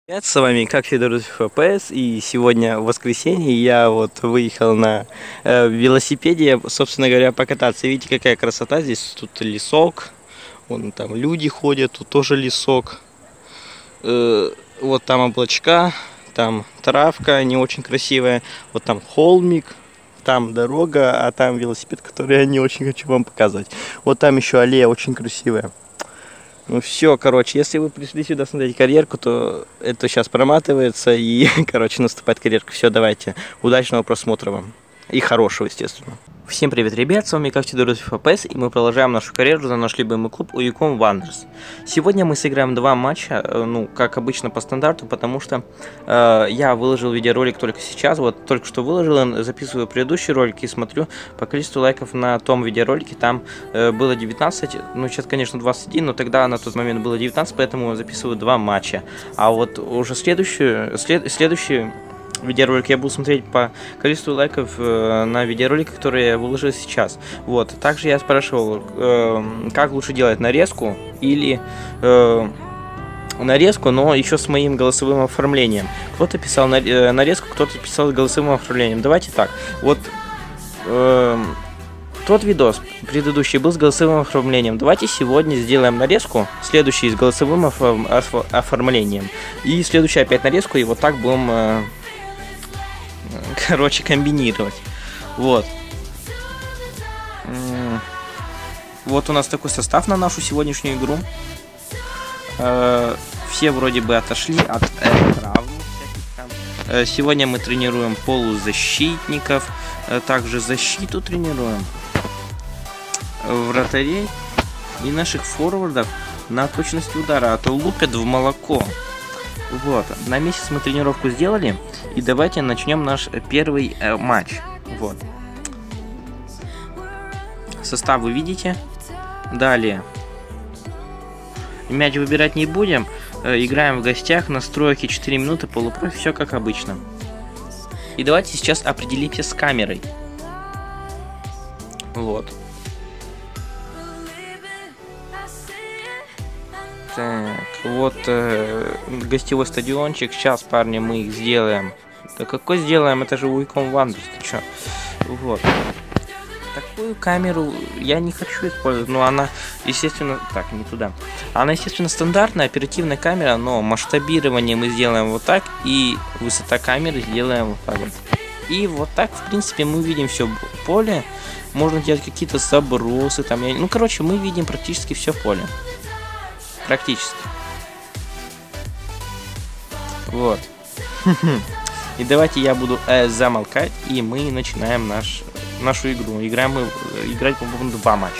Привет, с вами как всегда ФПС, и сегодня воскресенье, я вот выехал на велосипеде, собственно говоря, покататься. Видите, какая красота здесь, тут лесок, вон там люди ходят, тут тоже лесок. Вот там облачка, там травка не очень красивая, вот там холмик, там дорога, а там велосипед, который я не очень хочу вам показывать. Вот там еще аллея очень красивая. Ну все, короче, если вы пришли сюда смотреть карьерку, то это сейчас проматывается и, короче, наступает карьерка. Все, давайте, удачного просмотра вам. И хорошего, естественно. Всем привет, ребят, с вами как всегда ФПС, и мы продолжаем нашу карьеру за наш любимый клуб Uicom Wanderers. Сегодня мы сыграем два матча, ну, как обычно по стандарту, потому что я выложил видеоролик только сейчас, вот только что выложил, записываю предыдущий ролик и смотрю по количеству лайков на том видеоролике, там было 19, ну, сейчас, конечно, 21, но тогда на тот момент было 19, поэтому записываю два матча. А вот уже следующий видеоролик я буду смотреть по количеству лайков на видеоролик, который я выложил сейчас. Вот. Также я спрашивал, как лучше делать нарезку или нарезку, но еще с моим голосовым оформлением. Кто-то писал нарезку, кто-то писал с голосовым оформлением. Давайте так. Вот тот видос предыдущий был с голосовым оформлением. Давайте сегодня сделаем нарезку, следующий с голосовым оформлением. И следующий опять нарезку, и вот так будем... короче, комбинировать. Вот. Вот у нас такой состав на нашу сегодняшнюю игру. Все вроде бы отошли от травм. Сегодня мы тренируем полузащитников. Также защиту тренируем. Вратарей и наших форвардов на точность удара. А то лупят в молоко. Вот, на месяц мы тренировку сделали, и давайте начнем наш первый матч. Вот. Состав вы видите. Далее. Мяч выбирать не будем. Играем в гостях, настройки 4 минуты, полупрофи, все как обычно. И давайте сейчас определимся с камерой. Вот. Так, вот гостевой стадиончик. Сейчас, парни, мы их сделаем. Да какой сделаем? Это же Uicom Wanderers, ты чё? Вот. Такую камеру я не хочу использовать, но она, естественно... Так, не туда. Она, естественно, стандартная оперативная камера, но масштабирование мы сделаем вот так, и высота камеры сделаем вот так вот. И вот так, в принципе, мы видим все поле. Можно делать какие-то забросы, там, ну, короче, мы видим практически все поле. Практически. Вот. И давайте я буду замолкать, и мы начинаем нашу игру. Играть, по-моему, 2 матча.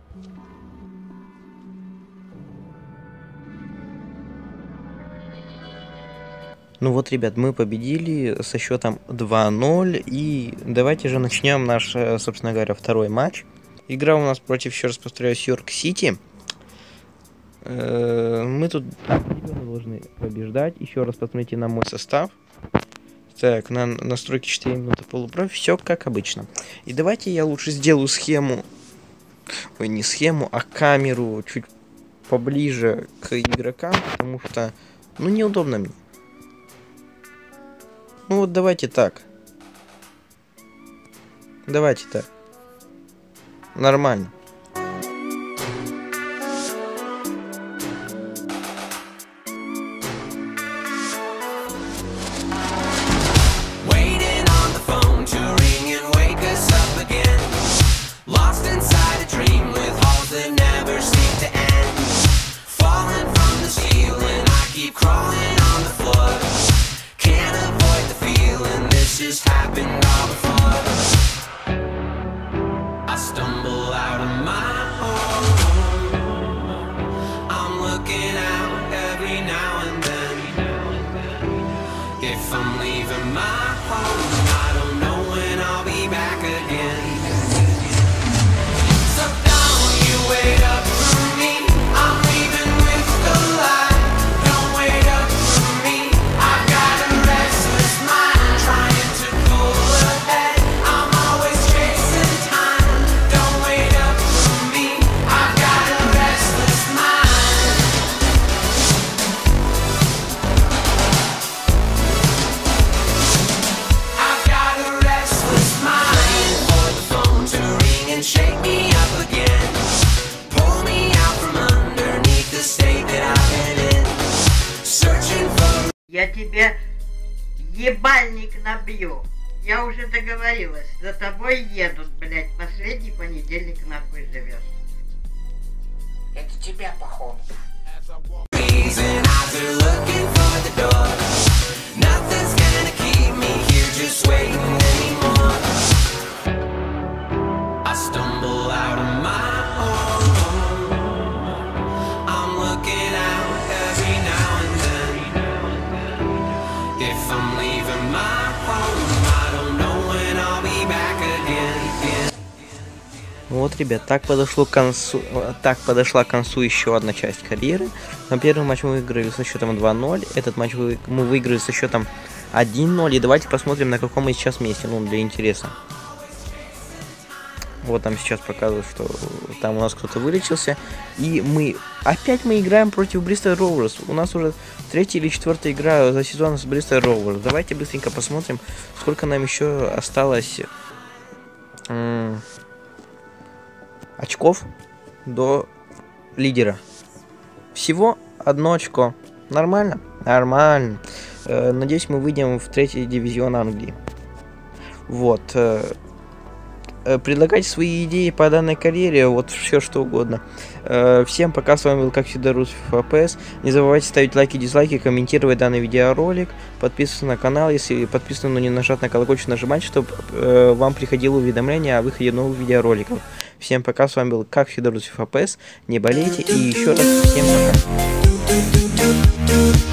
Ну вот, ребят, мы победили со счетом 2-0. И давайте же начнем наш, собственно говоря, второй матч. Игра у нас против, еще раз повторяюсь, Йорк-Сити. Мы тут определенно должны побеждать. Еще раз посмотрите на мой состав. Так, на настройки 4 минуты полупрофи. Все как обычно. И давайте я лучше сделаю схему. Ой, не схему, а камеру чуть поближе к игрокам. Потому что, ну, неудобно мне. Ну вот давайте так. Давайте так. Нормально. Я тебе ебальник набью. Я уже договорилась. За тобой едут, блядь. Последний понедельник нахуй живешь. Это тебя, походу. Вот, ребят, так подошла к концу еще одна часть карьеры. На первый матч мы выиграли со счетом 2-0. Этот матч мы выиграли со счетом 1-0. И давайте посмотрим, на каком мы сейчас месте, ну, для интереса. Вот там сейчас показывают, что там у нас кто-то вылечился. И мы играем против Бристоль Роверс. У нас уже 3-я или 4-я игра за сезон с Бристоль Роверс. Давайте быстренько посмотрим, сколько нам еще осталось очков до лидера. Всего 1 очко. Нормально? Нормально. Надеюсь, мы выйдем в 3-й дивизион Англии. Вот. Предлагайте свои идеи по данной карьере, вот все что угодно. Всем пока, с вами был, как всегда, Русф АПС. Не забывайте ставить лайки, дизлайки, комментировать данный видеоролик, подписываться на канал, если подписаны, но не нажать на колокольчик, нажимать, чтобы вам приходило уведомление о выходе новых видеороликов. Всем пока, с вами был, как всегда, Русф АПС. Не болейте и еще раз всем пока.